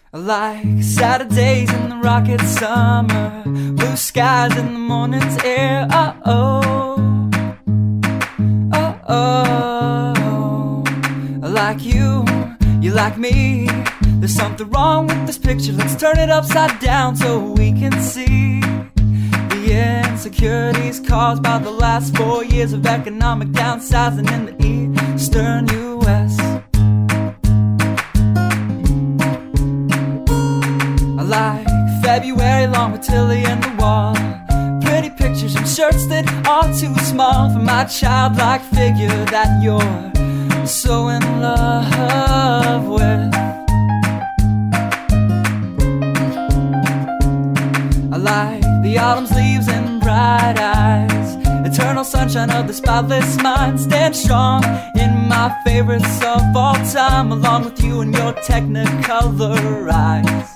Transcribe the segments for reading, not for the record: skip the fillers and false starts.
I like Saturdays in the rocket summer, blue skies in the morning's air. Oh, I like you, you like me. There's something wrong with this picture. Let's turn it upside down so we can see the insecurities caused by the last 4 years of economic downsizing in the eastern U.S. I like February long with Tilly and the wall, pretty pictures and shirts that are too small for my childlike figure that you're so in love with. I like the autumn's leaves and bright eyes, eternal sunshine of the spotless mind. Stand strong in my favorites of all time, along with you and your technicolor eyes.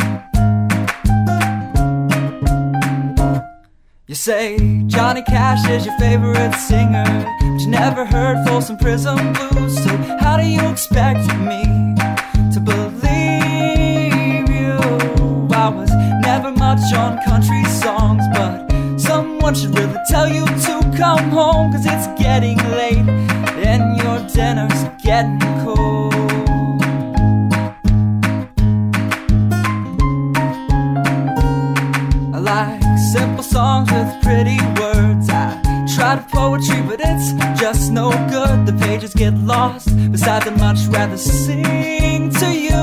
You say Johnny Cash is your favorite singer, but you never heard Folsom Prison Blues. So how do you expect me to believe you? I was never much on country songs, but someone should really tell you to come home, 'cause it's getting late and your dinner's getting cold. I like simple songs with pretty words. I tried poetry, but it's just no good. The pages get lost. Besides, I'd much rather sing to you.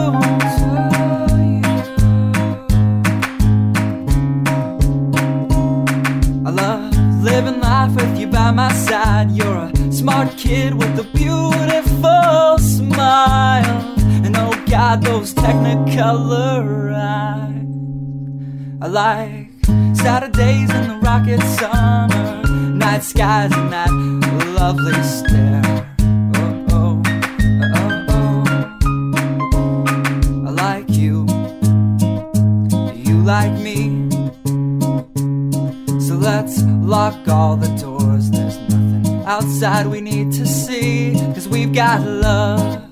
I love living life with you by my side. You're a smart kid with a beautiful smile, and oh God, those technicolor eyes. I like Saturdays in the rocket summer, night skies and that lovely stare. I like you, you like me. So let's lock all the doors. There's nothing outside we need to see, 'cause we've got love